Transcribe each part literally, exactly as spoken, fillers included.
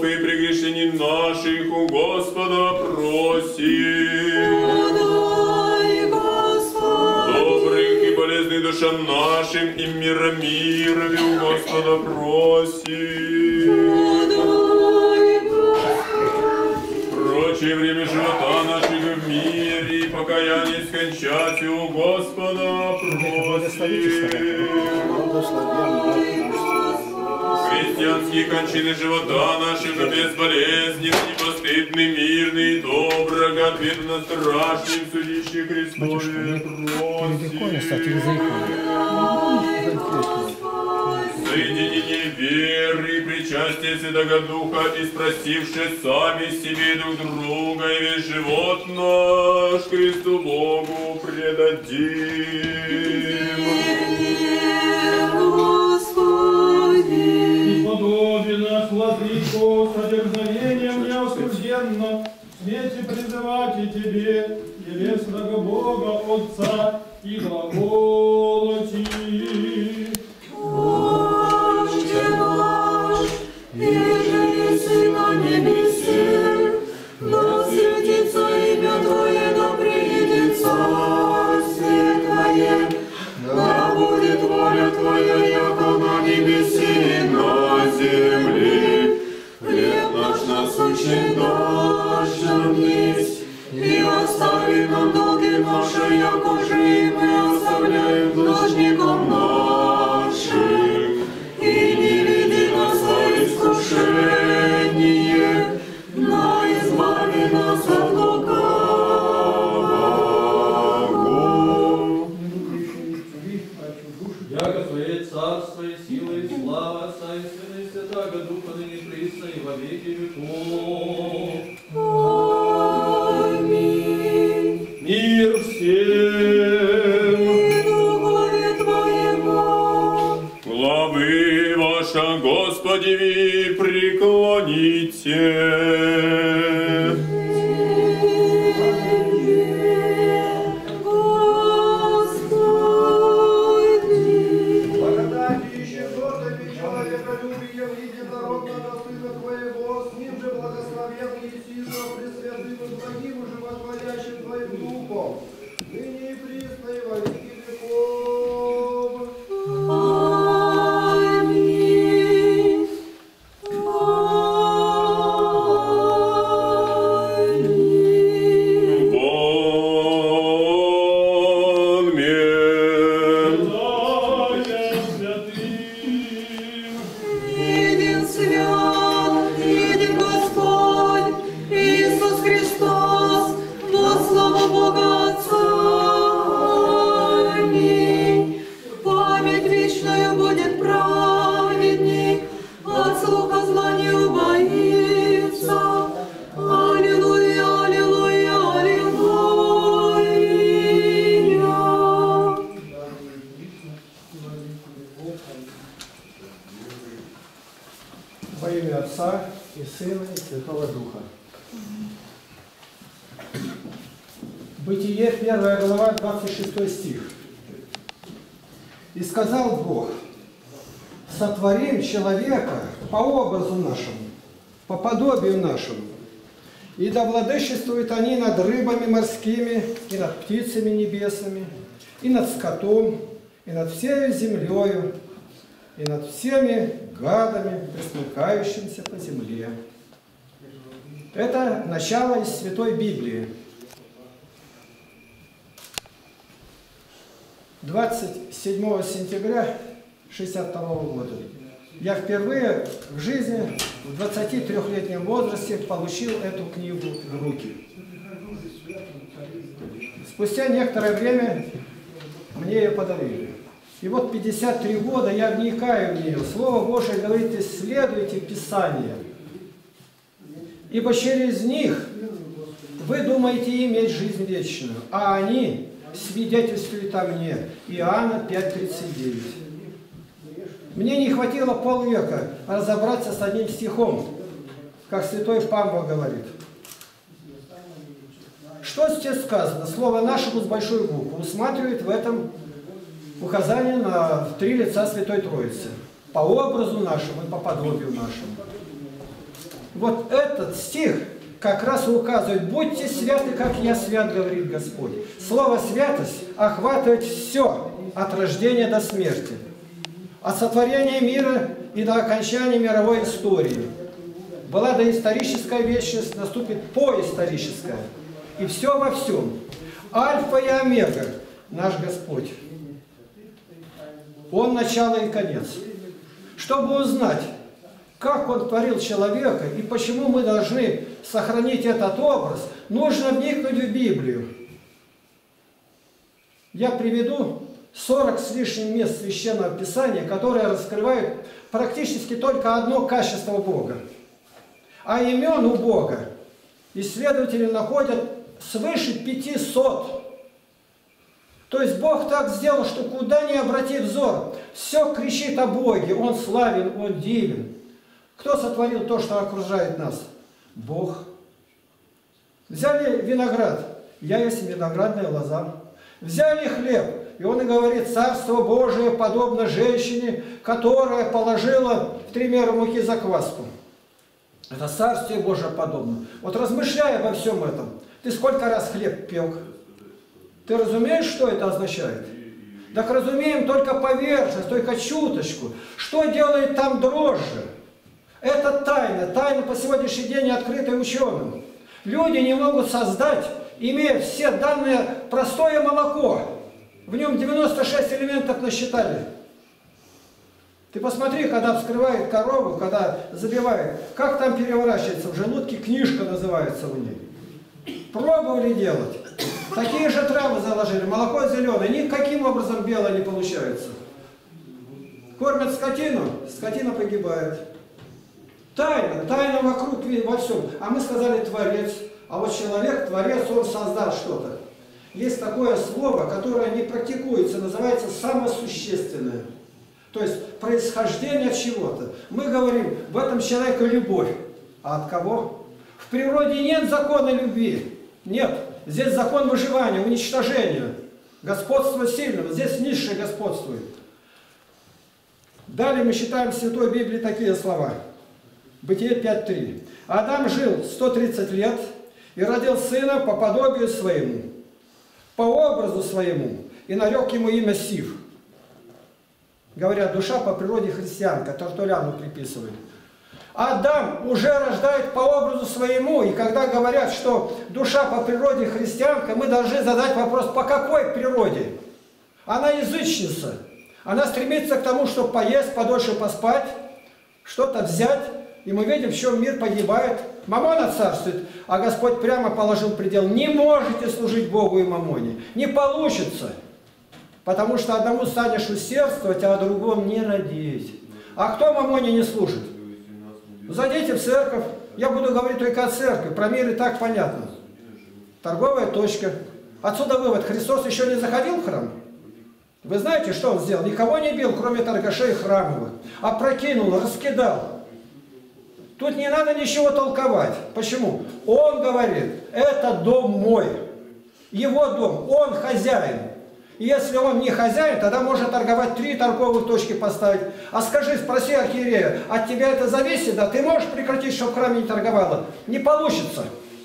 грехов и прегрешений наших у Господа просим. Подай, Господи. Добрых и полезных душам нашим и мира мира у Господа просим. Подай, Господи. Прочее время живота наших в мире и покаяние скончать у Господа просим. Христианские кончины живота наших безболезненный, непостыдный, мирный, доброго, ответно страшным судище Христове просим. Соединение веры и причастие Святого Духа, и спросивши сами себе друг друга, и весь живот наш Христу Богу предадим. Подобие нас, Владыко, содержанием неосужденно, смейте призывать и Тебе, небесного Бога, Отца, и глаголоти. Отче наш, иже еси на небесе, да святится имя Твое, да приедет царствие Твое, да будет воля Твоя, яко на небесе и на земле. Хлеб наш насущный дашь нам есть, и остави нам долги наши, яко же и мы оставляем должникам нашим. И не веди нас во искушение, но избави нас от лукавого. Яко Твое царство и сила и слава Отца и Сына и Святаго Духа, ныне присно и во веки веков. Аминь. Мир всем! И духове Твоему. Главы ваша, Господи, ви преклоните. Во имя Отца и Сына и Святого Духа. Бытие, первая глава, двадцать шестой стих. «И сказал Бог: сотворим человека по образу нашему, по подобию нашему, и да владычествуют они над рыбами морскими, и над птицами небесными, и над скотом, и над всею землею, и над всеми гадами, пресмыкающимися по земле». Это начало из Святой Библии. двадцать седьмого сентября шестьдесят второго года я впервые в жизни в двадцатитрёхлетнем возрасте получил эту книгу в руки. Спустя некоторое время мне ее подарили. И вот пятьдесят три года я вникаю в нее. Слово Божие говорит: исследуйте Писание, ибо через них вы думаете иметь жизнь вечную, а они свидетельствует о мне. Иоанна пять тридцать девять. Мне не хватило полвека разобраться с одним стихом, как святой Павел говорит. Что здесь сказано? Слово нашему с большой буквы усматривает в этом указание на три лица Святой Троицы. По образу нашему и по подобию нашему. Вот этот стих как раз и указывает: будьте святы, как я свят, говорит Господь. Слово святость охватывает все, от рождения до смерти, от сотворения мира и до окончания мировой истории. Была доисторическая вечность, наступит поисторическая. И все во всем. Альфа и омега наш Господь. Он начало и конец. Чтобы узнать, как Он творил человека и почему мы должны сохранить этот образ, нужно вникнуть в Библию. Я приведу сорок с лишним мест Священного Писания, которые раскрывают практически только одно качество Бога. А имен у Бога исследователи находят свыше пятисот. То есть Бог так сделал, что куда ни обрати взор, все кричит о Боге. Он славен, Он дивен. Кто сотворил то, что окружает нас? Бог. Взяли виноград. Я есть виноградная лоза. Взяли хлеб. И он и говорит: Царство Божие подобно женщине, которая положила в три меры муки закваску. Это Царствие Божие подобно. Вот размышляя обо всем этом, ты сколько раз хлеб пек? Ты разумеешь, что это означает? Так разумеем только поверхность, только чуточку. Что делает там дрожжи? Это тайна. Тайна по сегодняшний день открытая ученым. Люди не могут создать, имея все данные, простое молоко. В нем девяносто шесть элементов насчитали. Ты посмотри, когда вскрывает корову, когда забивает, как там переворачивается в желудке, книжка называется у ней. Пробовали делать. Такие же травы заложили, молоко зеленое, никаким образом белое не получается. Кормят скотину, скотина погибает. Тайна, тайна вокруг, во всем. А мы сказали Творец. А вот человек, Творец, он создал что-то. Есть такое слово, которое не практикуется, называется самосущественное. То есть происхождение от чего-то. Мы говорим, в этом человеке любовь. А от кого? В природе нет закона любви. Нет. Здесь закон выживания, уничтожения. Господство сильного. Здесь низшее господствует. Далее мы читаем в Святой Библии такие слова. Бытие пять три. Адам жил сто тридцать лет и родил сына по подобию своему, по образу своему, и нарек ему имя Сиф. Говорят, душа по природе христианка, Тартуляну приписывают. Адам уже рождает по образу своему, и когда говорят, что душа по природе христианка, мы должны задать вопрос, по какой природе? Она язычница. Она стремится к тому, чтобы поесть, подольше поспать, что-то взять. И мы видим, в чем мир погибает. Мамона царствует, а Господь прямо положил предел. Не можете служить Богу и мамоне. Не получится. Потому что одному станешь усердствовать, а другому не родить. А кто мамоне не служит? Зайдите в церковь. Я буду говорить только о церкви. Про мир и так понятно. Торговая точка. Отсюда вывод. Христос еще не заходил в храм? Вы знаете, что Он сделал? Никого не бил, кроме торгашей храмовых. Опрокинул, раскидал. Тут не надо ничего толковать. Почему? Он говорит, это дом мой. Его дом. Он хозяин. И если он не хозяин, тогда можно торговать, три торговых точки поставить. А скажи, спроси архиерея, от тебя это зависит? Да ты можешь прекратить, чтобы в храме не торговало? Не получится.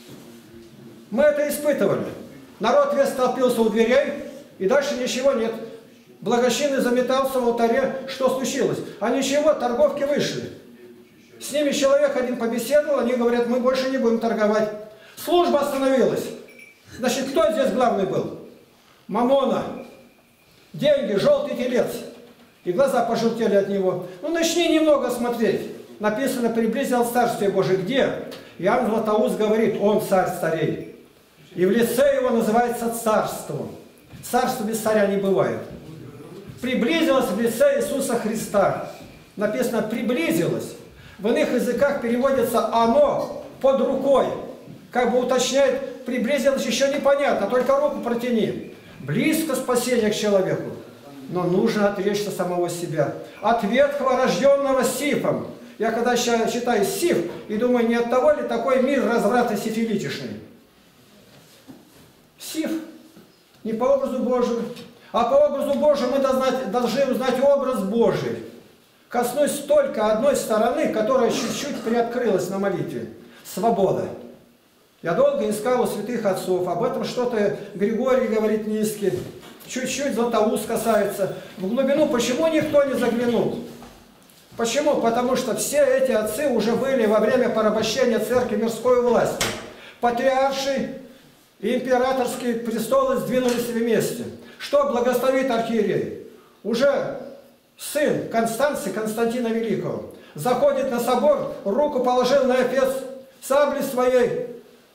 Мы это испытывали. Народ весь столпился у дверей, и дальше ничего нет. Благочинный заметался в алтаре. Что случилось? А ничего, торговки вышли. С ними человек один побеседовал, они говорят, мы больше не будем торговать. Служба остановилась. Значит, кто здесь главный был? Мамона. Деньги, желтый телец. И глаза пожелтели от него. Ну, начни немного смотреть. Написано, приблизил Царствие Божие. Где? Иоанн Златоуст говорит, он царь царей. И в лице его называется царством. Царство без царя не бывает. Приблизилось в лице Иисуса Христа. Написано, приблизилось. В иных языках переводится «оно под рукой». Как бы уточняет, приблизилось еще непонятно, только руку протяни. Близко спасение к человеку, но нужно отречься самого себя. От ветхого, рожденного Сифом. Я когда читаю Сиф, и думаю, не от того ли такой мир разврата сифилитишный? Сиф. Не по образу Божию. А по образу Божию мы должны узнать образ Божий. коснусь только одной стороны, которая чуть-чуть приоткрылась на молитве. Свобода. Я долго искал у святых отцов. Об этом что-то Григорий говорит низкий. Чуть-чуть Златоуст касается. В глубину почему никто не заглянул? Почему? Потому что все эти отцы уже были во время порабощения церкви мирской власти. Патриарший и императорские престолы сдвинулись вместе. Что благословит архиерей? Уже сын Констанции, Константина Великого, заходит на собор, руку положил на эфес сабли своей.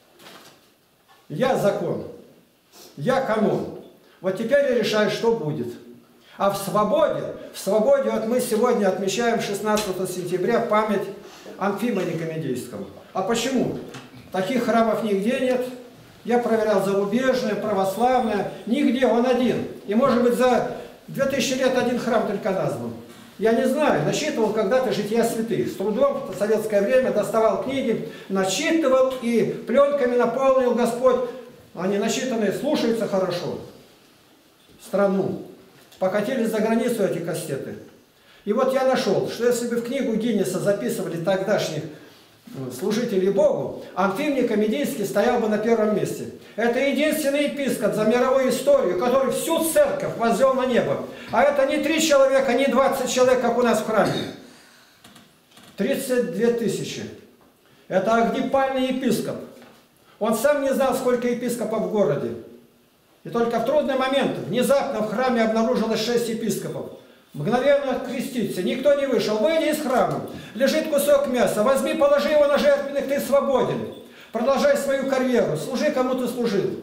Я закон, я канон. Вот теперь я решаю, что будет. А в свободе, в свободе, вот мы сегодня отмечаем шестнадцатого сентября память Анфима Никомедийского. А почему? Таких храмов нигде нет. Я проверял зарубежные, православные, нигде, он один. И может быть за две тысячи лет один храм только назван. Я не знаю, насчитывал когда-то жития святых. С трудом в советское время доставал книги, начитывал и пленками наполнил Господь. Они начитанные, слушаются хорошо. Страну. Покатились за границу эти кассеты. И вот я нашел, что если бы в книгу Гиннеса записывали тогдашних служителей Богу, Анфим Никомедийский стоял бы на первом месте. Это единственный епископ за мировую историю, который всю церковь возвел на небо. А это не три человека, не двадцать человек, как у нас в храме. тридцать две тысячи. Это агдипальный епископ. Он сам не знал, сколько епископов в городе. И только в трудный момент внезапно в храме обнаружилось шесть епископов. Мгновенно креститься. Никто не вышел. Выйди из храма. Лежит кусок мяса. Возьми, положи его на жертвенник, ты свободен. Продолжай свою карьеру. Служи, кому ты служил.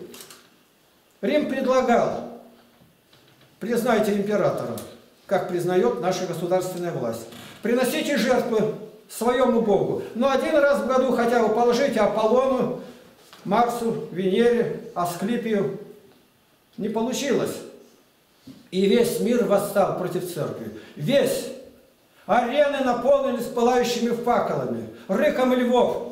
Рим предлагал. Признайте императора, как признает наша государственная власть. Приносите жертвы своему Богу. Но один раз в году хотя бы положите Аполлону, Марсу, Венере, Асклепию. Не получилось. И весь мир восстал против церкви. Весь. Арены наполнились пылающими факелами, рыком львов.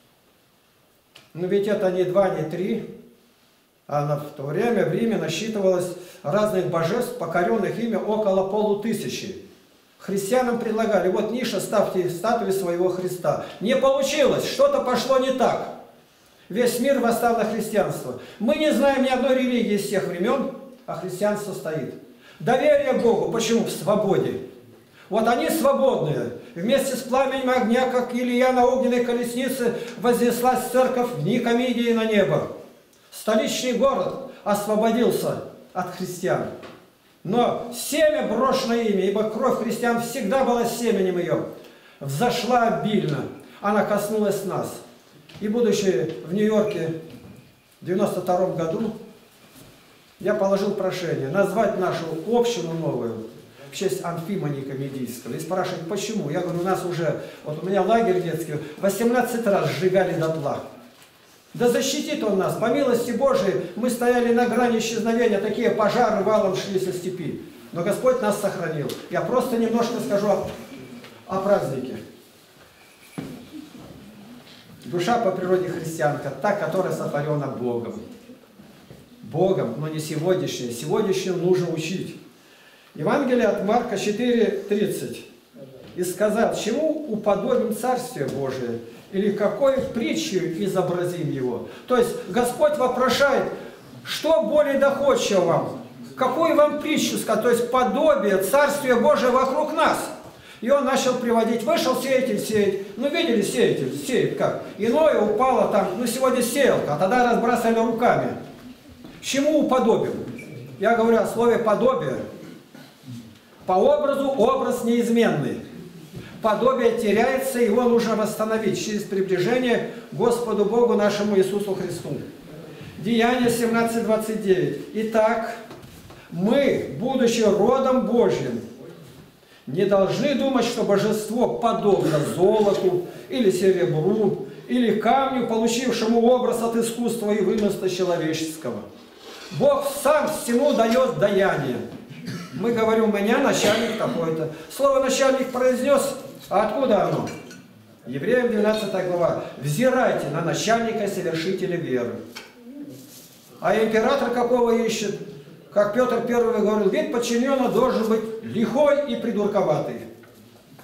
Но ведь это не два, не три. А на, в то время в Риме насчитывалось разных божеств, покоренных ими около полутысячи. Христианам предлагали, вот ниша, ставьте статуи своего Христа. Не получилось, что-то пошло не так. Весь мир восстал на христианство. Мы не знаем ни одной религии с тех времен, а христианство стоит. Доверие Богу. Почему? В свободе. Вот они свободные. Вместе с пламенем огня, как Илья на огненной колеснице, вознеслась церковь в Никомедии на небо. Столичный город освободился от христиан. Но семя, брошенное ими, ибо кровь христиан всегда была семенем ее, взошла обильно. Она коснулась нас. И будучи в Нью-Йорке в девяносто втором году, я положил прошение назвать нашу общину новую в честь Анфима Никомедийского. И спрашивают, почему? Я говорю, у нас уже, вот у меня лагерь детский, восемнадцать раз сжигали дотла. Да защитит он нас, по милости Божией, мы стояли на грани исчезновения, такие пожары валом шли со степи. Но Господь нас сохранил. Я просто немножко скажу о, о празднике. Душа по природе христианка, та, которая сотворена Богом. Богом, но не сегодняшняя. Сегодняшнюю нужно учить. Евангелие от Марка четыре тридцать. И сказал, чему уподобим Царствие Божие? Или какой притчей изобразим его? То есть Господь вопрошает, что более доходчиво вам? Какую вам притчу сказать? То есть подобие Царствия Божия вокруг нас. И он начал приводить, вышел сеятель сеять. Ну, видели сеятель, сеет как? Иное упало там, ну, сегодня сеялка, а тогда разбрасывали руками. Чему уподобим? Я говорю о слове подобие. По образу образ неизменный. Подобие теряется, его нужно восстановить через приближение к Господу Богу нашему Иисусу Христу. Деяния семнадцать двадцать девять. Итак, мы, будучи родом Божьим, не должны думать, что божество подобно золоту или серебру, или камню, получившему образ от искусства и вымысла человеческого. Бог сам всему дает даяние. Мы говорим, у меня начальник такой-то. Слово начальник произнес, а откуда оно? Евреям двенадцатая глава. Взирайте на начальника совершителя веры. А император какого ищет? Как Петр Первый говорил, вид подчиненного должен быть лихой и придурковатый.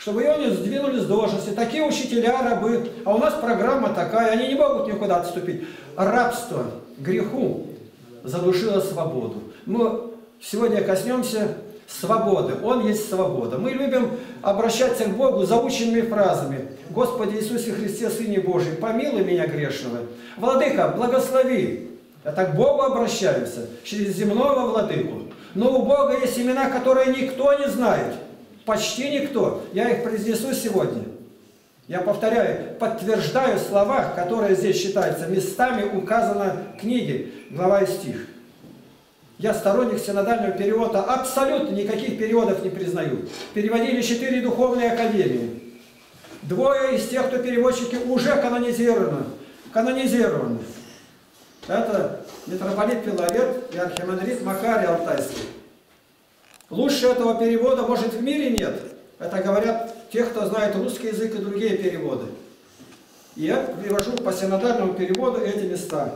чтобы его не сдвинули с должности. Такие учителя, рабы. А у нас программа такая, они не могут никуда отступить. Рабство греху задушило свободу. Мы сегодня коснемся свободы. Он есть свобода. Мы любим обращаться к Богу заученными фразами. Господи Иисусе Христе, Сыне Божий, помилуй меня грешного. Владыка, благослови. Это к Богу обращаемся, через земного владыку. Но у Бога есть имена, которые никто не знает. Почти никто. Я их произнесу сегодня. Я повторяю, подтверждаю слова, которые здесь считаются местами, указано в книге, глава и стих. Я сторонник синодального перевода, абсолютно никаких переводов не признаю. Переводили четыре духовные академии. Двое из тех, кто переводчики, уже канонизированы. канонизированы. Это митрополит Филарет и архимандрит Макарий Алтайский. Лучше этого перевода, может, в мире нет. Это говорят те, кто знает русский язык и другие переводы. И я привожу по синодальному переводу эти места.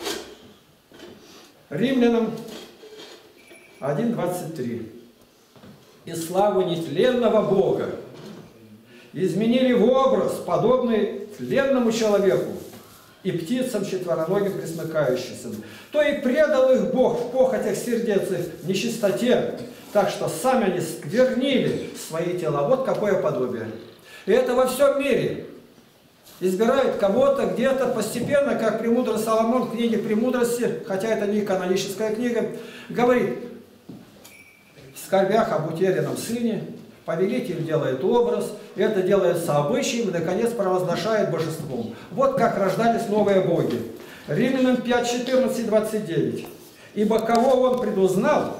Римлянам один двадцать три. «И славу нетленного Бога изменили в образ, подобный тленному человеку, и птицам четвероногим пресмыкающимся. То и предал их Бог в похотях сердец их, в нечистоте, так что сами они сквернили свои тела». Вот какое подобие. И это во всем мире. Избирают кого-то где-то постепенно, как премудрый Соломон в книге «Премудрости», хотя это не каноническая книга, говорит: в скорбях об утерянном сыне повелитель делает образ, это делается обычаем и, наконец, провозглашает божеством. Вот как рождались новые боги. Римлянам пять, четырнадцать, двадцать девять. «Ибо кого он предузнал,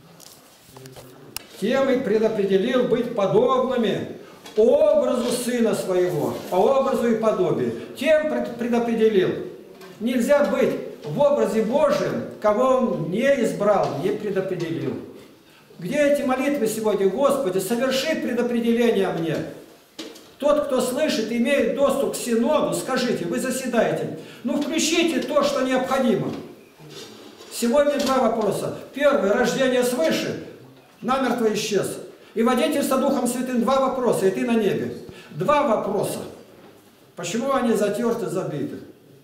тем и предопределил быть подобными образу Сына Своего», по образу и подобию. Тем предопределил. Нельзя быть в образе Божьем, кого Он не избрал, не предопределил. Где эти молитвы сегодня? Господи, соверши предопределение мне. Тот, кто слышит, имеет доступ к синоду, скажите, вы заседаете, ну включите то, что необходимо. Сегодня два вопроса. Первый, рождение свыше, намертво исчез. И водительство Духом Святым, два вопроса, и ты на небе. Два вопроса. Почему они затерты, забиты?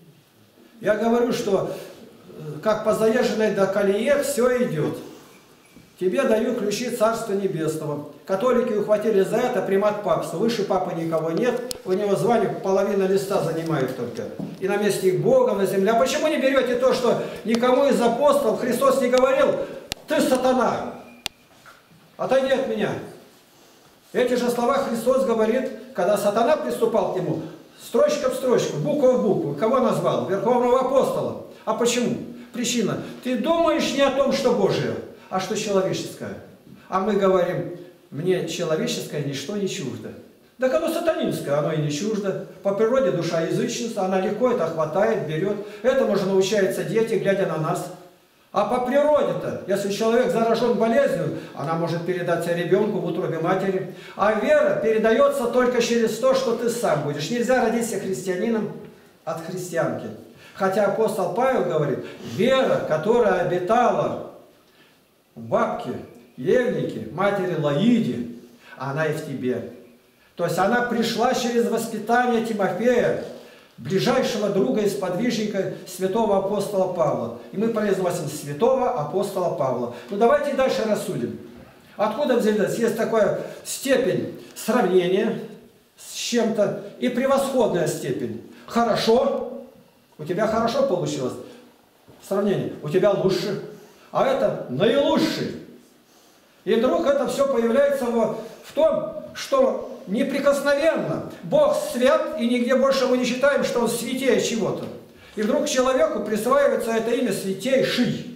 Я говорю, что как по заезженной до колее все идет. Тебе даю ключи Царства Небесного. Католики ухватили за это примат папства. Выше папы никого нет. У него звание половина листа занимает только. И наместник Бога на земле. А почему не берете то, что никому из апостолов Христос не говорил: ты сатана, отойди от меня? Эти же слова Христос говорит, когда сатана приступал к нему, строчка в строчку, буква в букву. Кого назвал? Верховного апостола. А почему? Причина. Ты думаешь не о том, что Божие, а что человеческое. А мы говорим: мне человеческое ничто не чуждо. Так оно сатанинское, оно и не чуждо. По природе душа язычница, она легко это хватает, берет. Этому же научаются дети, глядя на нас. А по природе-то, если человек заражен болезнью, она может передаться ребенку в утробе матери. А вера передается только через то, что ты сам будешь. Нельзя родиться христианином от христианки. Хотя апостол Павел говорит: вера, которая обитала в бабке Евнике, матери Лаиде, она и в тебе. То есть она пришла через воспитание Тимофея, ближайшего друга и сподвижника святого апостола Павла. И мы произносим святого апостола Павла. Ну давайте дальше рассудим. Откуда взялась? Есть такая степень сравнения с чем-то и превосходная степень. Хорошо, у тебя хорошо получилось. Сравнение, у тебя лучше. А это наилучший. И вдруг это все появляется в, в том, что неприкосновенно. Бог свят, и нигде больше мы не считаем, что Он святее чего-то. И вдруг человеку присваивается это имя святейший.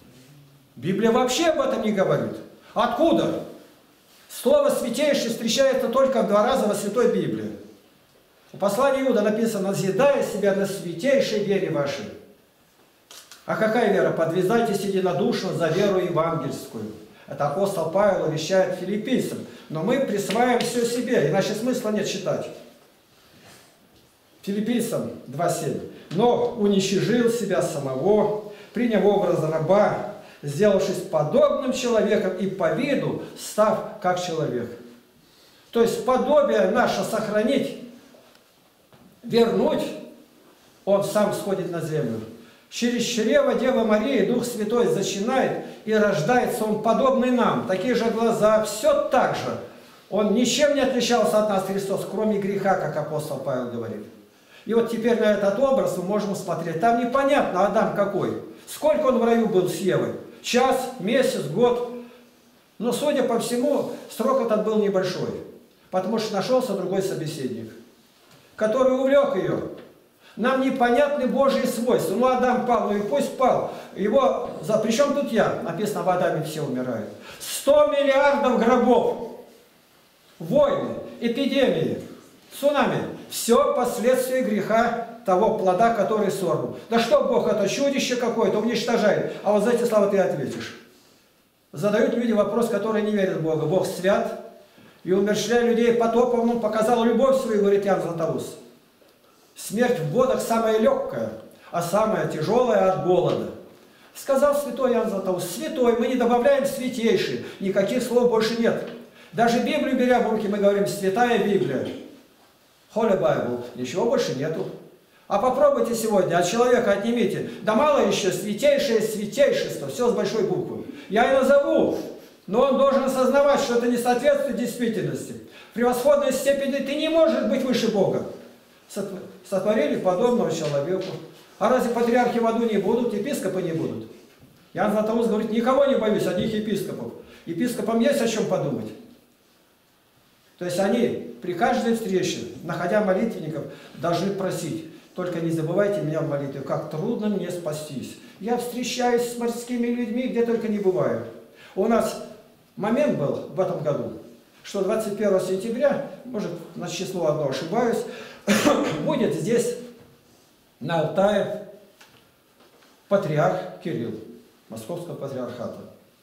Библия вообще об этом не говорит. Откуда? Слово святейший встречается только два раза во Святой Библии. В послании Иуда написано: назидая себя на святейшей вере вашей. А какая вера? Подвязайтесь единодушно за веру евангельскую. Это апостол Павел вещает филиппийцам. Но мы присваиваем все себе, иначе смысла нет читать. Филиппийцам два семь. Но уничижил себя самого, приняв образ раба, сделавшись подобным человеком и по виду став как человек. То есть подобие наше сохранить, вернуть, Он сам сходит на землю. Через чрево Девы Марии Дух Святой зачинает, и рождается Он подобный нам. Такие же глаза, все так же. Он ничем не отличался от нас, Христос, кроме греха, как апостол Павел говорит. И вот теперь на этот образ мы можем смотреть. Там непонятно, Адам какой. Сколько он в раю был с Евой? Час, месяц, год. Но, судя по всему, срок этот был небольшой. Потому что нашелся другой собеседник, который увлек ее. Нам непонятны Божьи свойства. Ну, Адам пал, ну и пусть пал. Его... За... Причем тут я? Написано, в Адаме все умирают. Сто миллиардов гробов. Войны, эпидемии, цунами. Все последствия греха того плода, который сорван. Да что Бог, это чудище какое-то, уничтожает. А вот за эти слова ты ответишь. Задают люди вопрос, которые не верят в Бога. Бог свят. И умерщвляя людей потопом, Он показал любовь свою, говорит Иоанн Златоуст. Смерть в водах самая легкая, а самая тяжелая от голода. Сказал святой Иоанн Златоуст: святой, мы не добавляем святейший, никаких слов больше нет. Даже Библию беря в руки, мы говорим святая Библия. Holy Bible, ничего больше нету. А попробуйте сегодня, от человека отнимите. Да мало еще, святейшее святейшество, все с большой буквы. Я и назову, но он должен осознавать, что это не соответствует действительности. В превосходной степени ты не можешь быть выше Бога. Сотворили подобного человеку. А разве патриархи в аду не будут, епископы не будут? Иоанн Златоуст говорит, никого не боюсь, одних епископов. Епископам есть о чем подумать. То есть они при каждой встрече, находя молитвенников, должны просить: только не забывайте меня в молитве, как трудно мне спастись. Я встречаюсь с морскими людьми, где только не бываю. У нас момент был в этом году, что двадцать первого сентября, может, на число одно ошибаюсь, будет здесь, на Алтае, патриарх Кирилл, Московского патриархата,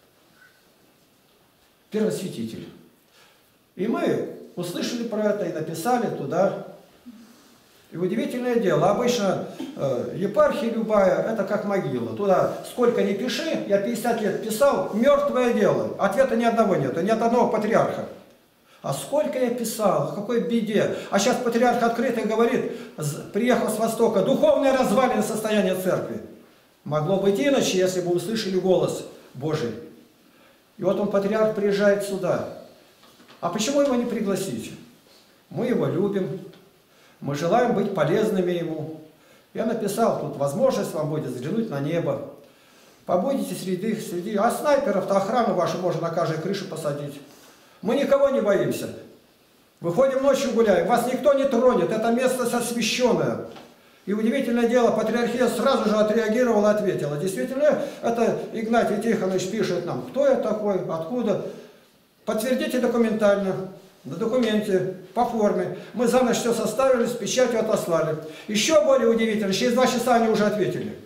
первосвятитель. И мы услышали про это и написали туда. И удивительное дело, обычно э, епархия любая, это как могила. Туда сколько ни пиши, я пятьдесят лет писал, мертвое дело. Ответа ни одного нет, ни от одного патриарха. А сколько я писал, о какой беде. А сейчас патриарх открыто говорит, приехал с Востока, духовное развалины состояния церкви. Могло быть иначе, если бы услышали голос Божий. И вот он, патриарх, приезжает сюда. А почему его не пригласить? Мы его любим, мы желаем быть полезными ему. Я написал, тут возможность вам будет взглянуть на небо. Побудете среди, среди... А снайперов-то охрану вашу можно на каждой крыше посадить. Мы никого не боимся. Выходим ночью гуляем, вас никто не тронет, это место освященное. И удивительное дело, патриархия сразу же отреагировала и ответила. Действительно, это Игнатий Тихонович пишет нам, кто я такой, откуда. Подтвердите документально, на документе, по форме. Мы за ночь все составили, с печатью отослали. Еще более удивительно, через два часа они уже ответили.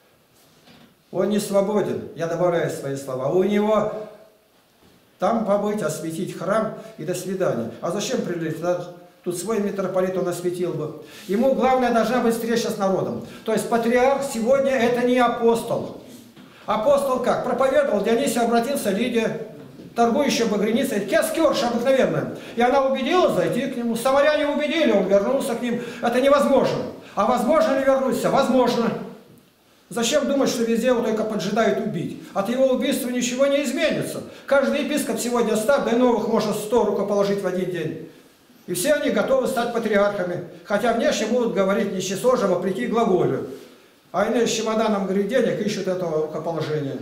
Он не свободен, я добавляю свои слова. У него там побыть, осветить храм и до свидания. А зачем прилететь? Тут свой митрополит он осветил бы. Ему главное должна быть встреча с народом. То есть патриарх сегодня это не апостол. Апостол как? Проповедовал, Дионисий обратился, Лидия, торгующая багряницей, кескерша обыкновенная. И она убедила зайти к нему. Самаряне убедили, он вернулся к ним. Это невозможно. А возможно ли вернуться? Возможно. Зачем думать, что везде его только поджидают убить? От его убийства ничего не изменится. Каждый епископ сегодня ста, да и новых может сто рукоположить в один день. И все они готовы стать патриархами. Хотя внешне будут говорить ничего же, вопреки глаголю. А иные с чемоданом, говорит, денег ищут этого рукоположения.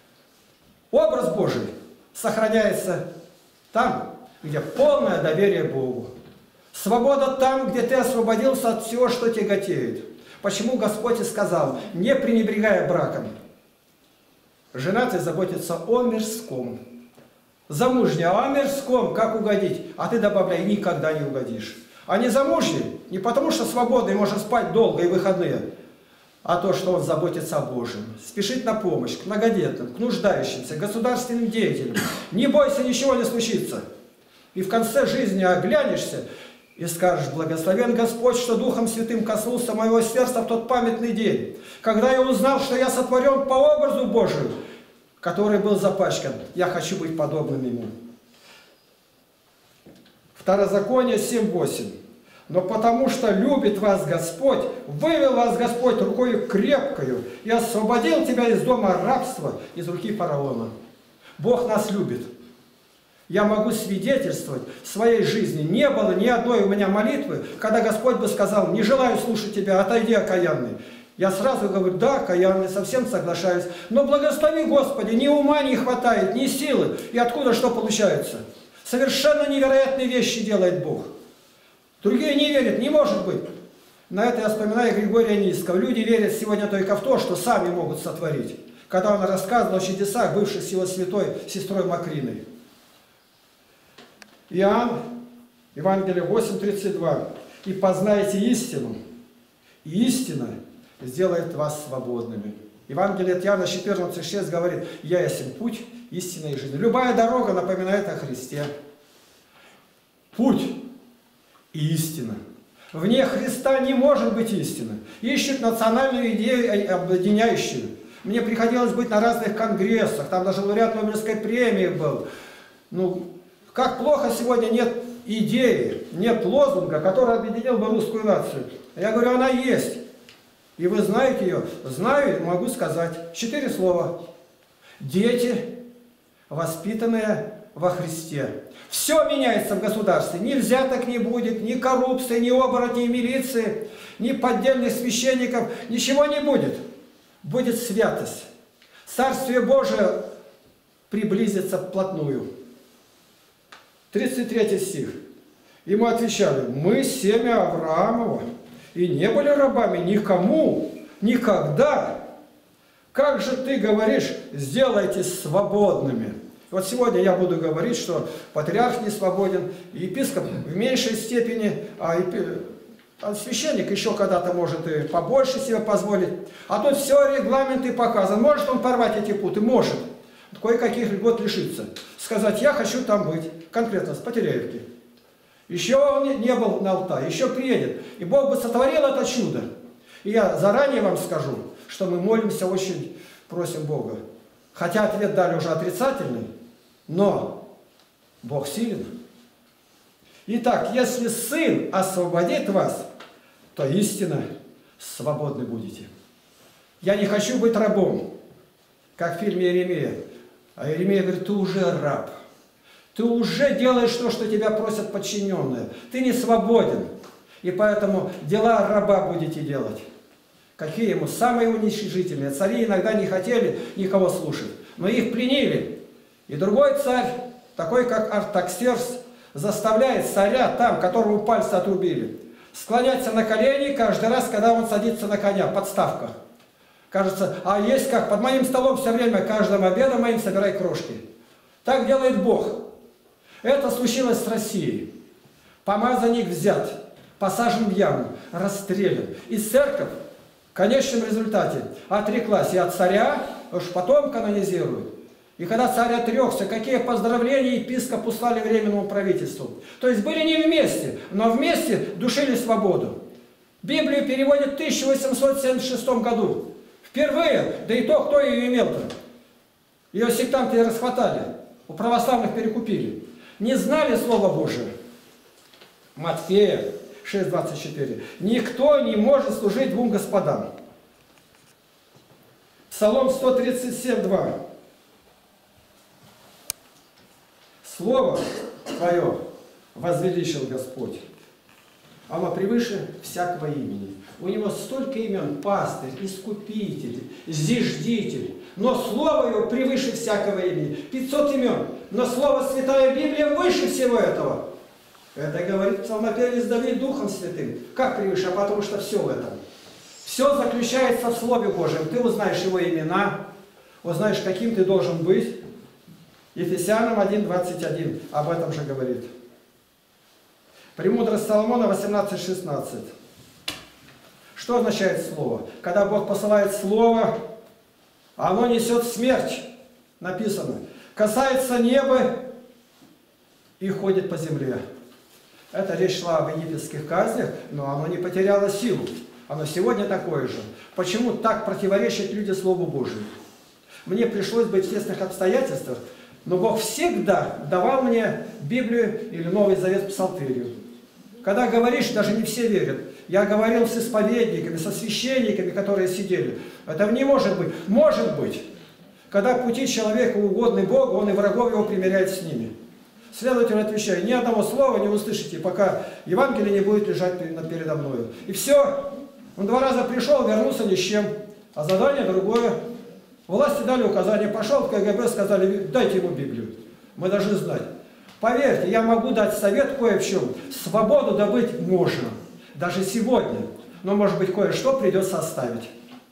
Образ Божий сохраняется там, где полное доверие Богу. Свобода там, где ты освободился от всего, что тяготеет. Почему Господь и сказал, не пренебрегая браком. Женатый заботится о мирском. Замужний о мирском, как угодить. А ты добавляй, никогда не угодишь. А не замужний, не потому что свободный может спать долго и выходные, а то, что он заботится о Божьем. Спешит на помощь к многодетным, к нуждающимся, к государственным деятелям. Не бойся, ничего не случится. И в конце жизни оглянешься и скажешь, благословен Господь, что Духом Святым коснулся моего сердца в тот памятный день, когда я узнал, что я сотворен по образу Божию, который был запачкан. Я хочу быть подобным ему. Второзаконие семь восемь. Но потому что любит вас Господь, вывел вас Господь рукою крепкою и освободил тебя из дома рабства, из руки фараона. Бог нас любит. Я могу свидетельствовать в своей жизни. Не было ни одной у меня молитвы, когда Господь бы сказал: не желаю слушать тебя, отойди, окаянный. Я сразу говорю: да, окаянный, совсем соглашаюсь. Но благослови, Господи, ни ума не хватает, ни силы. И откуда что получается? Совершенно невероятные вещи делает Бог. Другие не верят, не может быть. На это я вспоминаю Григория Низкого. Люди верят сегодня только в то, что сами могут сотворить. Когда он рассказывал о чудесах, бывших с его святой сестрой Макриной. Иоанн, Евангелие восемь тридцать два. «И познаете истину, и истина сделает вас свободными». Евангелие от Иоанна четырнадцать шесть говорит: «Я есть путь, истина и жизнь». Любая дорога напоминает о Христе. Путь и истина. Вне Христа не может быть истины. Ищут национальную идею объединяющую. Мне приходилось быть на разных конгрессах, там даже лауреат Нобелевской премии был. Ну, как плохо сегодня нет идеи, нет лозунга, который объединил бы русскую нацию. Я говорю, она есть. И вы знаете ее? Знаю, могу сказать. Четыре слова. Дети, воспитанные во Христе. Все меняется в государстве. Ни взяток не будет, ни коррупции, ни оборотней милиции, ни поддельных священников. Ничего не будет. Будет святость. Царствие Божие приблизится вплотную. тридцать третий стих. Ему отвечали: мы семя Авраамова, и не были рабами никому, никогда. Как же ты говоришь, сделайтесь свободными? Вот сегодня я буду говорить, что патриарх не свободен, епископ в меньшей степени, а, а священник еще когда-то может и побольше себе позволить. А тут все регламенты показаны. Может он порвать эти путы? Может. Кое-каких льгот лишиться. Сказать: я хочу там быть. Конкретно с Потеряевки. Еще он не был на Алтае, еще приедет. И Бог бы сотворил это чудо. И я заранее вам скажу, что мы молимся, очень просим Бога. Хотя ответ дали уже отрицательный, но Бог силен. Итак, если Сын освободит вас, то истинно свободны будете. Я не хочу быть рабом, как в фильме Иеремия. А Иеремия говорит: ты уже раб. Ты уже делаешь то, что тебя просят подчиненные. Ты не свободен. И поэтому дела раба будете делать. Какие ему? Самые уничижительные. Цари иногда не хотели никого слушать. Но их пленили. И другой царь, такой как Артаксеркс, заставляет царя там, которому пальцы отрубили, склоняться на колени каждый раз, когда он садится на коня, подставка. Кажется, а есть как, под моим столом все время, каждым обедом моим собирай крошки. Так делает Бог. Это случилось с Россией. Помазанник взят, посажен в яму, расстрелян. И церковь в конечном результате отреклась и от царя, уж потом канонизируют. И когда царь отрекся, какие поздравления епископу слали временному правительству. То есть были не вместе, но вместе душили свободу. Библию переводят в тысяча восемьсот семьдесят шестом году. Впервые, да и то, кто ее имел-то. Ее сектанты и расхватали, у православных перекупили. Не знали Слова Божие. Матфея шесть двадцать четыре. Никто не может служить двум господам. Псалом сто тридцать семь два. Слово Твое возвеличил Господь. Оно превыше всякого имени. У него столько имен: пастырь, искупитель, зиждитель. Но слово его превыше всякого имени. пятьсот имен. Но слово Святая Библия выше всего этого. Это говорит псалмопевец Давид Духом Святым. Как превыше? А потому что все в этом. Все заключается в Слове Божьем. Ты узнаешь его имена, узнаешь, каким ты должен быть. Ефесянам один двадцать один об этом же говорит. Премудрость Соломона восемнадцать шестнадцать. Что означает слово? Когда Бог посылает слово, оно несет смерть. Написано. Касается неба и ходит по земле. Это речь шла об египетских казнях, но оно не потеряло силу. Оно сегодня такое же. Почему так противоречат люди Слову Божию? Мне пришлось быть в тесных обстоятельствах Но Бог всегда давал мне Библию или Новый Завет Псалтырию. Когда говоришь, даже не все верят. Я говорил с исповедниками, со священниками, которые сидели. Это не может быть. Может быть. Когда пути человека угодны Богу, он и врагов его примиряет с ними. Следовательно, отвечаю, ни одного слова не услышите, пока Евангелие не будет лежать передо мною. И все. Он два раза пришел, вернулся ни с чем. А задание другое. Власти дали указание, пошел в ка гэ бэ, сказали, дайте ему Библию. Мы должны знать. Поверьте, я могу дать совет кое в чем. Свободу добыть можно. Даже сегодня. Но, может быть, кое-что придется оставить.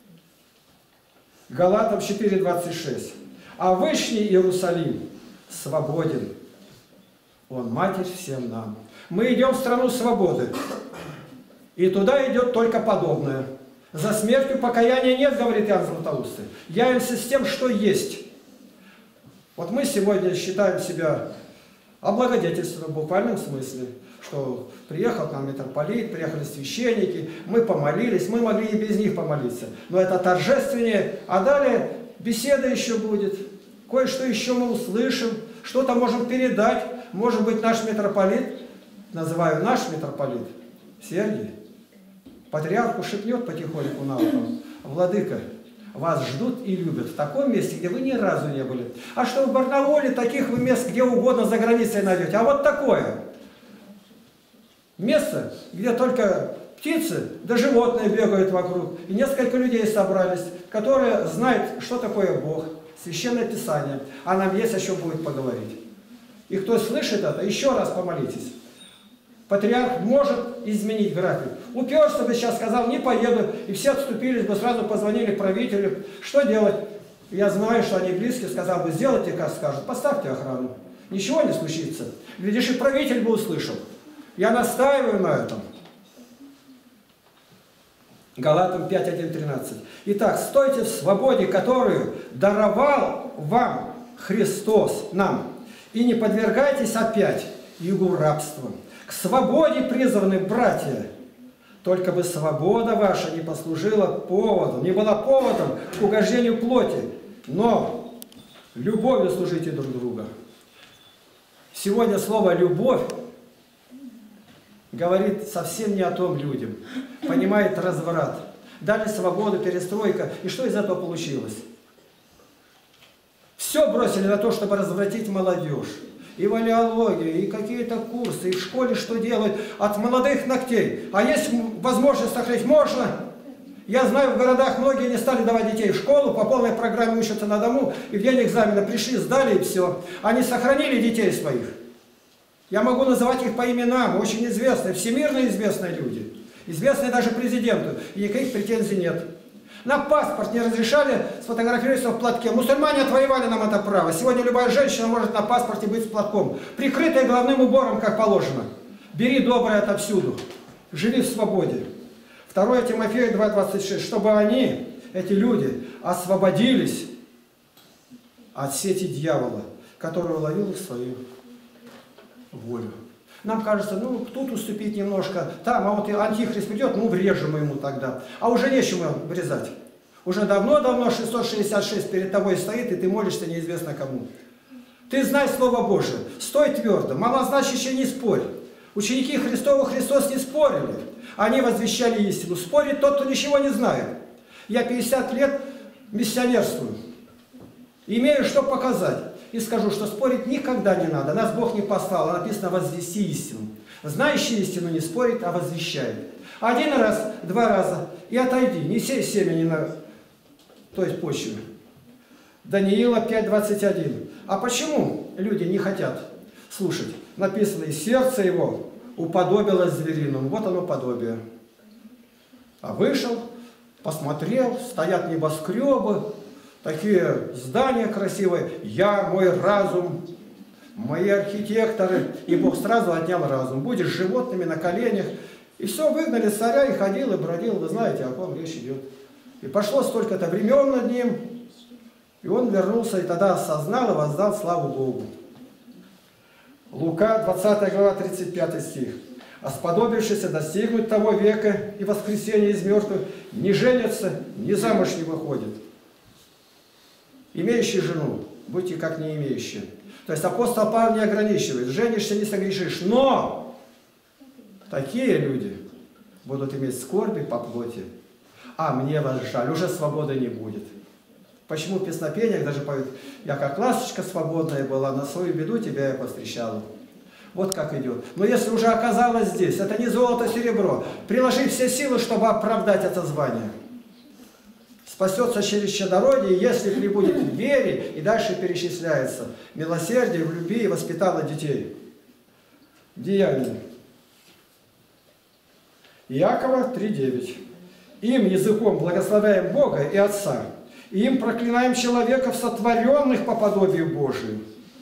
Галатам четыре двадцать шесть. А Вышний Иерусалим свободен. Он матерь всем нам. Мы идем в страну свободы. И туда идет только подобное. За смертью покаяния нет, говорит Иоанн Златоустый. Явимся с тем, что есть. Вот мы сегодня считаем себя облагодетельствованным в буквальном смысле. Что приехал к нам митрополит, приехали священники, мы помолились, мы могли и без них помолиться. Но это торжественнее. А далее беседа еще будет. Кое-что еще мы услышим, что-то можем передать. Может быть, наш митрополит, называю наш митрополит, Сергий, патриарху шепнет потихоньку на ухо: владыка, вас ждут и любят в таком месте, где вы ни разу не были. А что в Барнауле, таких вы мест где угодно за границей найдете. А вот такое место, где только птицы да животные бегают вокруг. И несколько людей собрались, которые знают, что такое Бог, Священное Писание. А нам есть о чем будет поговорить. И кто слышит это, еще раз помолитесь. Патриарх может изменить график. Уперся бы сейчас, сказал, не поеду, и все отступились бы, сразу позвонили правителю. Что делать? Я знаю, что они близкие, сказал бы, сделайте, как скажут, поставьте охрану. Ничего не случится. Видишь, и правитель бы услышал. Я настаиваю на этом. Галатам пять один тринадцать. Итак, стойте в свободе, которую даровал вам Христос, нам, и не подвергайтесь опять игу рабства. К свободе призваны братья, только бы свобода ваша не послужила поводом, не была поводом к угождению плоти, но любовью служите друг друга. Сегодня слово «любовь» говорит совсем не о том людям, понимает разврат. Дали свободу, перестройка, и что из этого получилось? Все бросили на то, чтобы развратить молодежь. И валеологию, и какие-то курсы, и в школе что делают, от молодых ногтей. А есть возможность сохранить? Можно. Я знаю, в городах многие не стали давать детей в школу, по полной программе учатся на дому, и в день экзамена пришли, сдали, и все. Они сохранили детей своих. Я могу называть их по именам, очень известные, всемирно известные люди. Известные даже президенту, и никаких претензий нет. На паспорт не разрешали сфотографироваться в платке. Мусульмане отвоевали нам это право. Сегодня любая женщина может на паспорте быть с платком, прикрытая головным убором, как положено. Бери доброе отовсюду. Живи в свободе. второе Тимофея два двадцать шесть. Чтобы они, эти люди, освободились от сети дьявола, который уловил их в свою волю. Нам кажется, ну, тут уступить немножко, там, а вот и антихрист придет, ну, врежем ему тогда. А уже нечему врезать. Уже давно-давно шестьсот шестьдесят шесть перед тобой стоит, и ты молишься неизвестно кому. Ты знай Слово Божие, стой твердо, малозначащее не спорь. Ученики Христова Христос не спорили, они возвещали истину. Спорит тот, кто ничего не знает. Я пятьдесят лет миссионерствую, имею что показать. И скажу, что спорить никогда не надо. Нас Бог не послал, а написано «возвести истину». Знающий истину не спорит, а возвещает. Один раз, два раза, и отойди. Не сей семени на той почве. Даниила пять двадцать один. А почему люди не хотят слушать? Написано, и сердце его уподобилось звериному. Вот оно подобие. А вышел, посмотрел, стоят небоскребы, такие здания красивые. Я, мой разум, мои архитекторы. И Бог сразу отнял разум. Будешь животными на коленях. И все, выгнали царя, и ходил, и бродил. Вы знаете, о ком речь идет. И пошло столько-то времен над ним. И он вернулся, и тогда осознал и воздал славу Богу. Лука, двадцатая глава, тридцать пятый стих. А сподобившиеся достигнуть того века и воскресения из мертвых, не женятся, ни замуж не выходят. Имеющий жену будьте как не имеющие. То есть апостол Павел не ограничивает. Женишься, не согрешишь. Но такие люди будут иметь скорби по плоти. А мне вас жаль, уже свободы не будет. Почему в песнопениях даже поют: я как ласточка свободная была, на свою беду тебя я повстречала. Вот как идет. Но если уже оказалось здесь, это не золото, серебро. Приложи все силы, чтобы оправдать это звание. Спасется через чадородие, если прибудет в вере, и дальше перечисляется. Милосердие, в любви и воспитала детей. Деяния. Иакова три девять. Им языком благословляем Бога и Отца, и им проклинаем человеков, сотворенных по подобию Божию.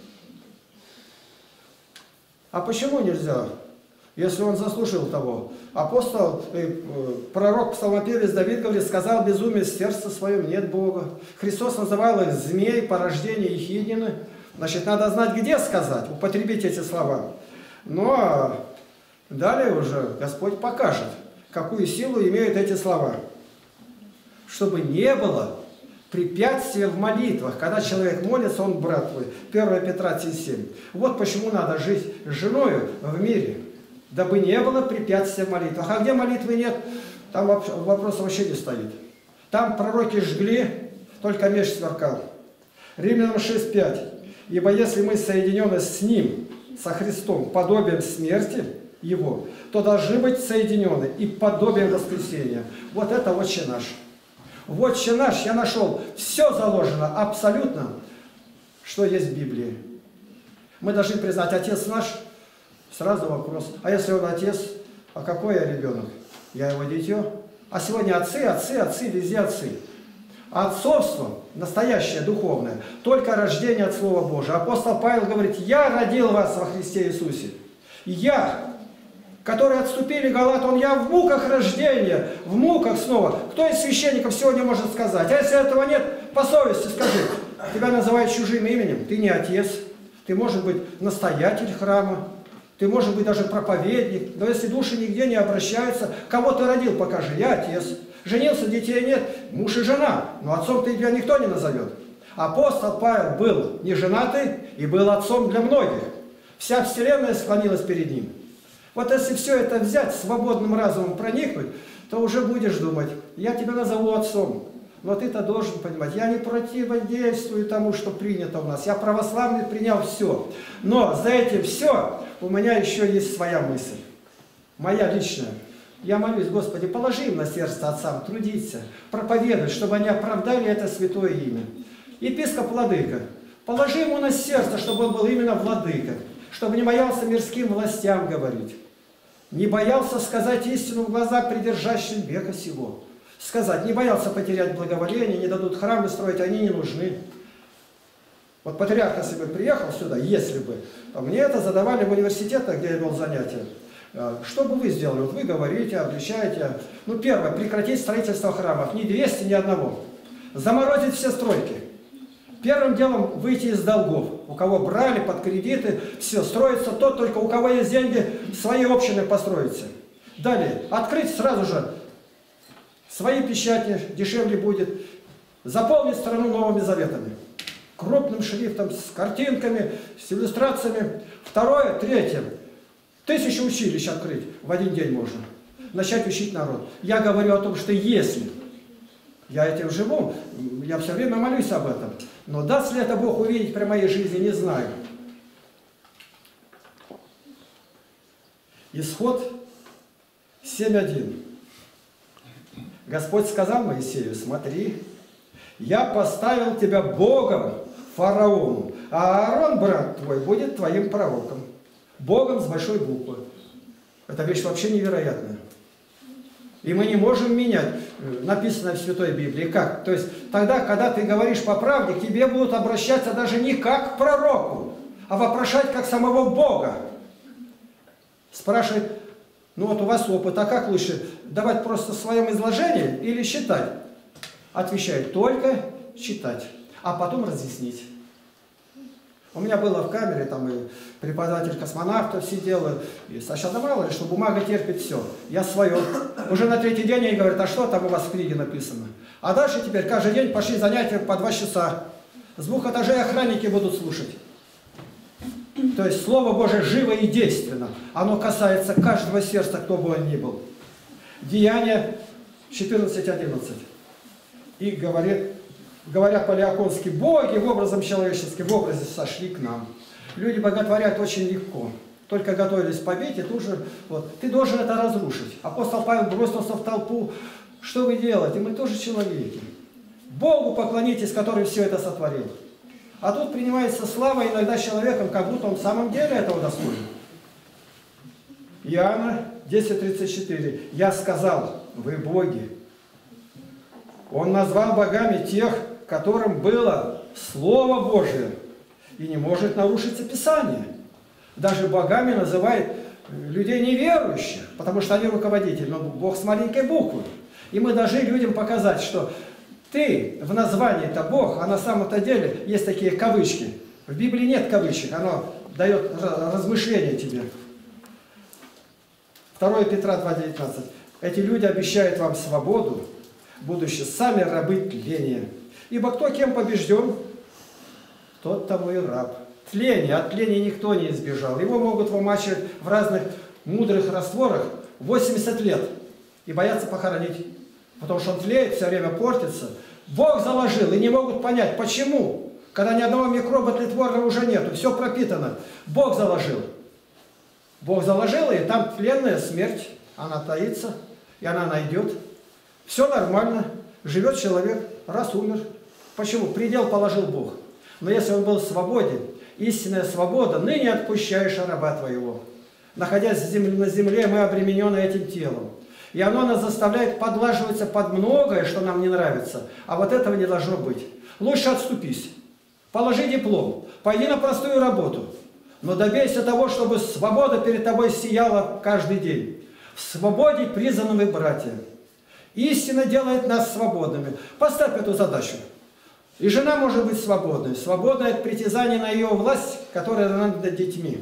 А почему нельзя, если он заслужил того? Апостол, э, пророк, псалмопевец Давид говорит: сказал безумие в сердце своем, нет Бога. Христос называл их змей, порождение ехиднины. Значит, надо знать, где сказать, употребить эти слова. Но далее уже Господь покажет, какую силу имеют эти слова. Чтобы не было препятствия в молитвах. Когда человек молится, он брат твой. первое Петра три семь. Вот почему надо жить с женой в мире, дабы не было препятствия в молитвах. А где молитвы нет, там вопрос вообще не стоит. Там пророки жгли, только меч сверкал. Римлянам шесть пять. Ибо если мы соединены с Ним, со Христом, подобием смерти Его, то должны быть соединены и подобием воскресения. Вот это Отче наш. В Отче наш я нашел, все заложено абсолютно, что есть в Библии. Мы должны признать: Отец наш, сразу вопрос: а если он Отец, а какой я ребенок? Я его дитё. А сегодня отцы, отцы, отцы, везде отцы. А отцовство, настоящее, духовное, только рождение от Слова Божия. Апостол Павел говорит: я родил вас во Христе Иисусе. Я, которые отступили Галат, он я в муках рождения, в муках снова. Кто из священников сегодня может сказать? А если этого нет, по совести скажи: тебя называют чужим именем, ты не отец, ты, может быть, настоятель храма, ты, может быть, даже проповедник, но если души нигде не обращаются, кого ты родил, покажи: я отец. Женился, детей нет, муж и жена, но отцом ты тебя никто не назовет. Апостол Павел был не женатый и был отцом для многих. Вся вселенная склонилась перед ним. Вот если все это взять, свободным разумом проникнуть, то уже будешь думать: я тебя назову отцом. Но ты-то должен понимать, я не противодействую тому, что принято у нас. Я православный, принял все. Но за этим все у меня еще есть своя мысль. Моя личная. Я молюсь: Господи, положи им на сердце отцам трудиться, проповедовать, чтобы они оправдали это святое имя. Епископ Владыка, положи ему на сердце, чтобы он был именно Владыка, чтобы не боялся мирским властям говорить, не боялся сказать истину в глаза придержащим века сего. Сказать, не боялся потерять благоволение, не дадут храмы строить, они не нужны. Вот патриарх, если бы приехал сюда, если бы, а мне это задавали в университетах, где я вел занятия. Что бы вы сделали? Вот вы говорите, обещаете. Ну, первое, прекратить строительство храмов. Ни двести, ни одного. Заморозить все стройки. Первым делом выйти из долгов. У кого брали под кредиты, все, строится тот, только у кого есть деньги, свои общины построите. Далее, открыть сразу же свои печати, дешевле будет. Заполнить страну новыми заветами. Крупным шрифтом, с картинками, с иллюстрациями. Второе, третье. Тысячу училищ открыть в один день можно. Начать учить народ. Я говорю о том, что если я этим живу, я все время молюсь об этом. Но даст ли это Бог увидеть при моей жизни, не знаю. Исход семь один. Господь сказал Моисею: смотри, я поставил тебя Богом фараону, а Аарон, брат твой, будет твоим пророком. Богом с большой буквы. Это вещь вообще невероятная. И мы не можем менять написанное в Святой Библии. Как? То есть тогда, когда ты говоришь по правде, к тебе будут обращаться даже не как к пророку, а вопрошать как самого Бога. Спрашивает: ну вот у вас опыт, а как лучше, давать просто в своем изложении или считать? Отвечает: только читать, а потом разъяснить. У меня было в камере, там и преподаватель космонавтов сидел, и Саша давала, что бумага терпит все. Я свое. Уже на третий день они говорят: а что там у вас в книге написано? А дальше теперь каждый день пошли занятия по два часа. С двух этажей охранники будут слушать. То есть Слово Божие живо и действенно. Оно касается каждого сердца, кто бы он ни был. Деяния четырнадцать одиннадцать. И говорит, говорят по-леоконски, боги в образом человеческим, в образе сошли к нам. Люди боготворят очень легко. Только готовились побить, и тут же, вот, ты должен это разрушить. Апостол Павел бросился в толпу. Что вы делаете? Мы тоже человеки. Богу поклонитесь, который все это сотворил. А тут принимается слава иногда человеком, как будто он в самом деле этого достоин. Иоанна десять тридцать четыре. Я сказал, вы боги. Он назвал богами тех, которым было Слово Божие. И не может нарушиться Писание. Даже богами называет людей неверующих, потому что они руководители, но Бог с маленькой буквы. И мы должны людям показать, что ты в названии это Бог, а на самом-то деле есть такие кавычки. В Библии нет кавычек, оно дает размышление тебе. второе Петра два девятнадцать. Эти люди обещают вам свободу, будучи сами рабы тления. Ибо кто кем побежден, тот тому и раб. Тление, от тления никто не избежал. Его могут вымачивать в разных мудрых растворах восемьдесят лет и боятся похоронить. Потому что он тлеет, все время портится. Бог заложил, и не могут понять, почему. Когда ни одного микроба тлетворного уже нету, все пропитано. Бог заложил. Бог заложил, и там тленная смерть. Она таится, и она найдет. Все нормально. Живет человек, раз умер. Почему? Предел положил Бог. Но если он был свободен, истинная свобода, ныне отпущаешь раба твоего. Находясь на земле, мы обременены этим телом. И оно нас заставляет подлаживаться под многое, что нам не нравится. А вот этого не должно быть. Лучше отступись. Положи диплом. Пойди на простую работу. Но добейся того, чтобы свобода перед тобой сияла каждый день. В свободе призваны мы, братья. Истина делает нас свободными. Поставь эту задачу. И жена может быть свободной. Свободной от притязания на ее власть, которая дана над детьми.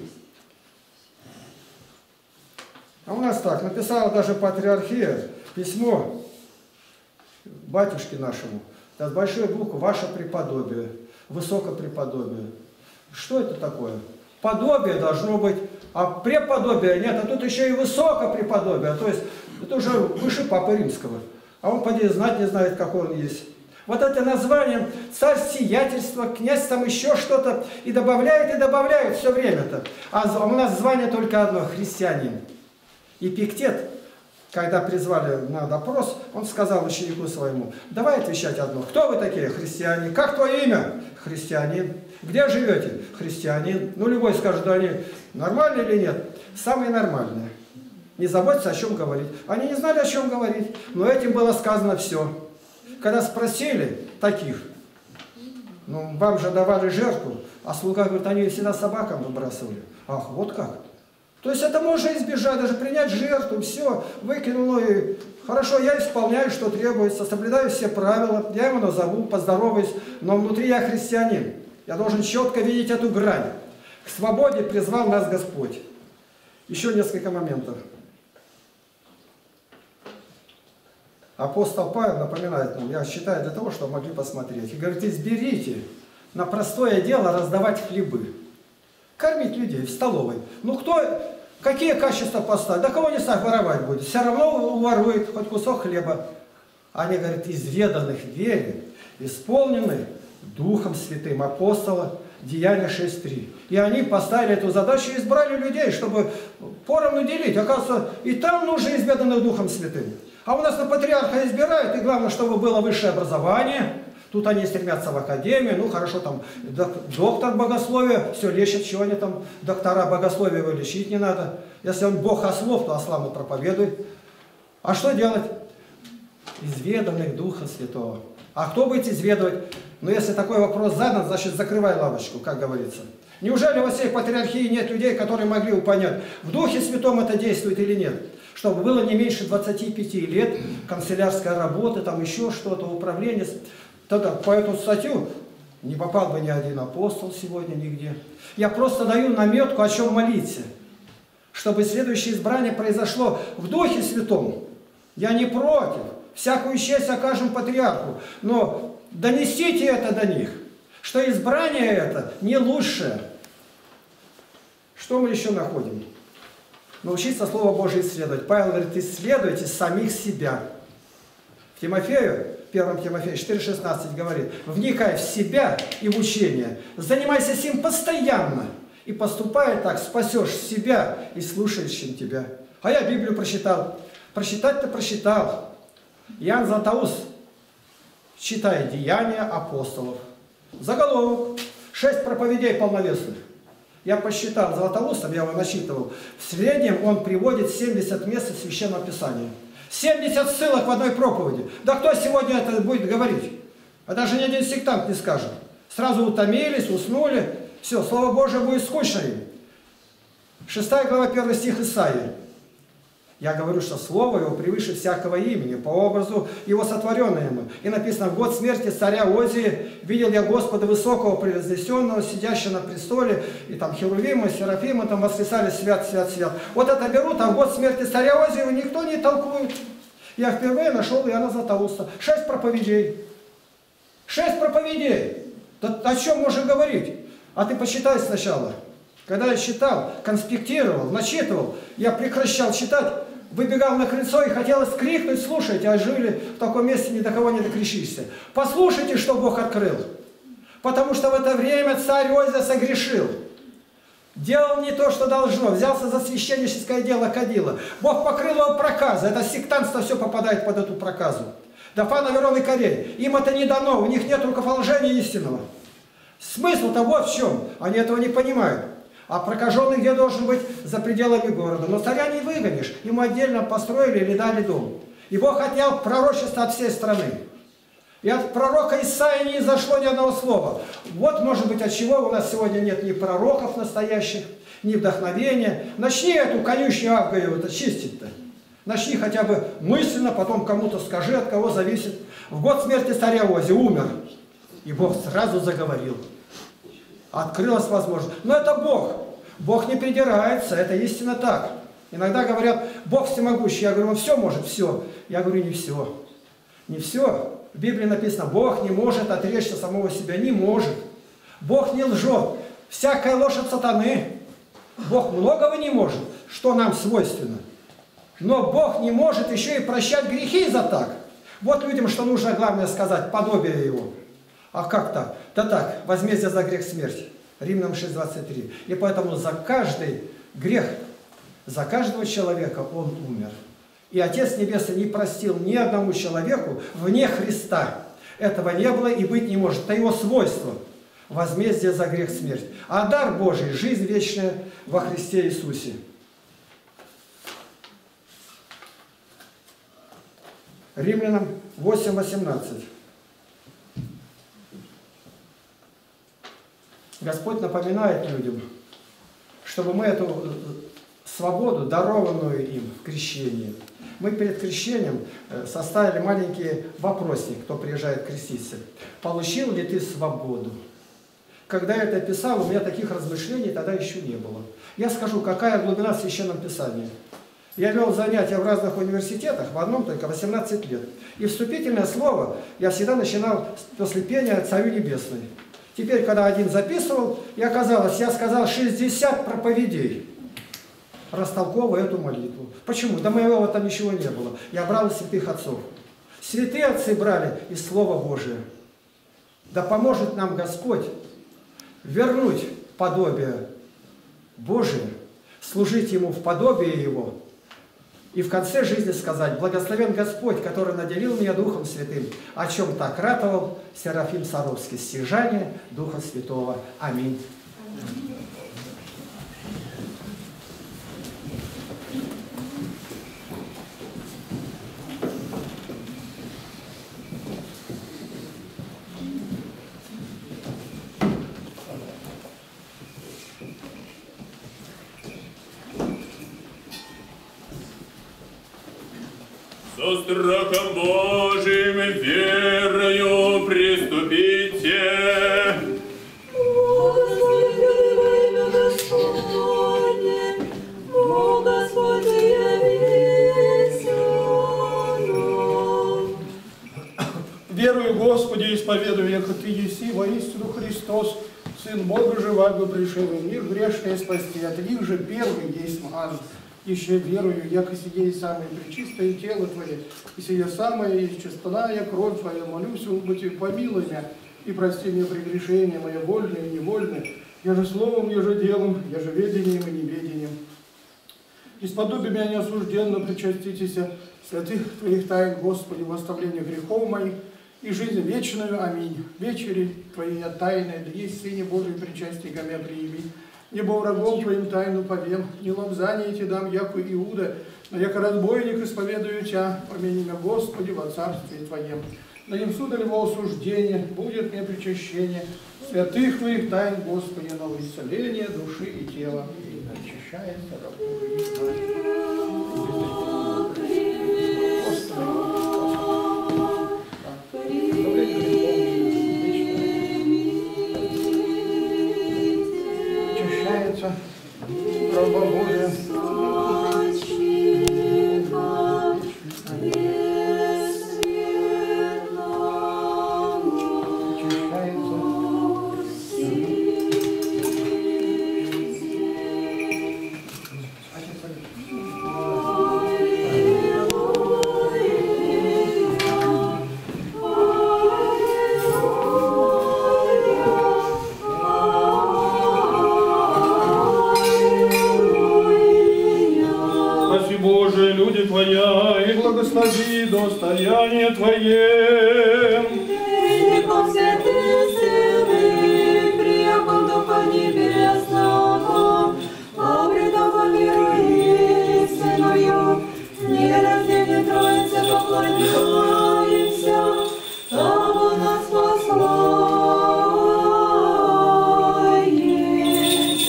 А у нас так, написала даже патриархия письмо батюшке нашему. Да, с большой буквы «Ваше преподобие», «Высокопреподобие». Что это такое? Подобие должно быть, а преподобие нет, а тут еще и высокопреподобие. То есть это уже выше Папы Римского. А он, поди, знать не знает, какой он есть. Вот это название царь сиятельства, князь там еще что-то, и добавляет, и добавляет все время-то. А у нас звание только одно – христианин. Эпиктет, когда призвали на допрос, он сказал ученику своему, давай отвечать одно. Кто вы такие? Христиане. Как твое имя? Христианин. Где живете? Христианин. Ну, любой скажет, да они нормальные или нет? Самые нормальные. Не заботься, о чем говорить. Они не знали, о чем говорить, но этим было сказано все. Когда спросили таких, ну, вам же давали жертву, а слуга говорит, они всегда собакам выбрасывали. Ах, вот как. То есть это можно избежать, даже принять жертву, все, выкинул, и хорошо, я исполняю, что требуется, соблюдаю все правила, я его назову, поздороваюсь, но внутри я христианин. Я должен четко видеть эту грань. К свободе призвал нас Господь. Еще несколько моментов. Апостол Павел напоминает нам, я считаю, для того, чтобы могли посмотреть. И говорит, изберите на простое дело раздавать хлебы. Кормить людей в столовой. Ну кто, какие качества поставить? Да кого не ставь, воровать будет. Все равно уворует хоть кусок хлеба. Они, говорят, изведанных в вере, исполнены Духом Святым. Апостола, Деяния шесть три. И они поставили эту задачу и избрали людей, чтобы поровну делить. Оказывается, и там нужно изведанных Духом Святым. А у нас на патриарха избирают, и главное, чтобы было высшее образование. Тут они стремятся в академию, ну хорошо, там доктор богословия, все лечит, чего они там, доктора богословия его лечить не надо. Если он бог ослов, то ослам проповедует. А что делать? Изведанных Духа Святого. А кто будет изведывать? Ну если такой вопрос задан, значит закрывай лавочку, как говорится. Неужели во всей патриархии нет людей, которые могли бы понять, в Духе Святом это действует или нет? Чтобы было не меньше двадцати пяти лет, канцелярская работа, там еще что-то, управление. Тогда по эту статью не попал бы ни один апостол сегодня нигде. Я просто даю наметку, о чем молиться. Чтобы следующее избрание произошло в Духе Святом. Я не против. Всякую честь окажем патриарху. Но донесите это до них. Что избрание это не лучшее. Что мы еще находим? Научиться Слово Божие исследовать. Павел говорит, исследуйте самих себя. В Тимофею, первом Тимофею четыре шестнадцать говорит, вникай в себя и в учение. Занимайся сим постоянно. И поступая так, спасешь себя и слушающим тебя. А я Библию прочитал. Прочитать-то прочитал. Иоанн Златоуст читает Деяния апостолов. Заголовок. Шесть проповедей полновесных. Я посчитал Златоустом, я его насчитывал. В среднем он приводит семьдесят мест из Священного Писания. семьдесят ссылок в одной проповеди. Да кто сегодня это будет говорить? А даже ни один сектант не скажет. Сразу утомились, уснули. Все, Слово Божие будет скучно им. Шестая глава, первый стих Исаии. Я говорю, что Слово Его превыше всякого имени, по образу Его сотворенное Ему. И написано, в год смерти царя Озии видел я Господа Высокого, превознесенного, сидящего на престоле, и там Херувимы, Серафимы там восклицали свят, свят, свят. Вот это беру, там в год смерти царя Озии никто не толкует. Я впервые нашел Иоанна Златоуста. Шесть проповедей. Шесть проповедей. Да о чем можно говорить? А ты почитай сначала. Когда я читал, конспектировал, начитывал, я прекращал читать, выбегал на крыльцо и хотелось крикнуть, слушайте, а жили в таком месте, ни до кого не докричишься. Послушайте, что Бог открыл. Потому что в это время царь Озия согрешил. Делал не то, что должно. Взялся за священническое дело, кадила. Бог покрыл его проказы. Это сектантство все попадает под эту проказу. Дафан, Аверон и Корей. Им это не дано, у них нет рукоположения истинного. Смысл-то вот в чем. Они этого не понимают. А прокаженный где должен быть? За пределами города. Но царя не выгонишь. Ему отдельно построили или дали дом. И Бог отнял пророчество от всей страны. И от пророка Исаии не изошло ни одного слова. Вот, может быть, от чего у нас сегодня нет ни пророков настоящих, ни вдохновения. Начни эту конюшню Авгаеву-то чистить-то. Начни хотя бы мысленно, потом кому-то скажи, от кого зависит. В год смерти царя Озии умер. И Бог сразу заговорил. Открылась возможность. Но это Бог. Бог не придирается, это истинно так. Иногда говорят, Бог всемогущий. Я говорю, он все может, все. Я говорю, не все. Не все. В Библии написано, Бог не может отречься самого себя. Не может. Бог не лжет. Всякая ложь от сатаны. Бог многого не может, что нам свойственно. Но Бог не может еще и прощать грехи за так. Вот людям, что нужно главное сказать, подобие Его. А как так? Да так, возмездие за грех смерть. Римлянам шесть двадцать три. И поэтому за каждый грех, за каждого человека Он умер. И Отец Небесный не простил ни одному человеку вне Христа. Этого не было и быть не может. Это Его свойство. Возмездие за грех смерть. А дар Божий – жизнь вечная во Христе Иисусе. Римлянам восемь восемнадцать. Господь напоминает людям, чтобы мы эту свободу, дарованную им в крещении, мы перед крещением составили маленький вопросник, кто приезжает креститься. Получил ли ты свободу? Когда я это писал, у меня таких размышлений тогда еще не было. Я скажу, какая глубина в Священном Писании. Я вел занятия в разных университетах, в одном только восемнадцать лет. И вступительное слово я всегда начинал после пения «Царю Небесный». Теперь, когда один записывал, и оказалось, я сказал шестьдесят проповедей, растолковывая эту молитву. Почему? До моего там ничего не было. Я брал из святых отцов. Святые отцы брали из Слова Божия. Да поможет нам Господь вернуть подобие Божие, служить Ему в подобие Его, и в конце жизни сказать: благословен Господь, который наделил меня Духом Святым, о чем так ратовал Серафим Саровский, стяжание Духа Святого. Аминь. Со страхом Божьим и верою приступите. Благослови во имя Господне, о Господи, явися нам. Верую, Господи, исповедую, яко Ты еси воистину Христос, Сын Бога живаго, пришел в мир грешный спасти, от них же первый есть аз. Еще верую, яко сие самое пречистое тело Твое, и сие самое и честная кровь Твоя, молюсь, Господи, помилуй меня, и прости мне прегрешения мои вольные и невольные, я же словом, я же делом, я же ведением и неведением. Исподоби меня неосужденно причаститесь святых Твоих тайн, Господи, в оставлении грехов моих и жизнь вечную. Аминь. Вечери Твои я тайны, да есть Сыне Божий причастие ко мне приими. Небо врагом Твоим тайну повем, не лобзание Ти дам, яку Иуда, но яко разбойник исповедую Тя, помяни меня, Господи, во Царстве Твоем. На нем сударь во осуждение, будет мне причащение святых Твоих тайн, Господи, на исцеление души и тела. И очищается раб Твой. Очищается раба Божия. Твоя, и благослови достояние Твое. Великом святых силы, приехал Духа Небесного, обретом по миру истинную, нераздельной Троице поклоняемся, тому нас послал есть.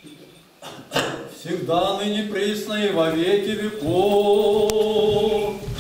Всегда ныне присно и во веки веков.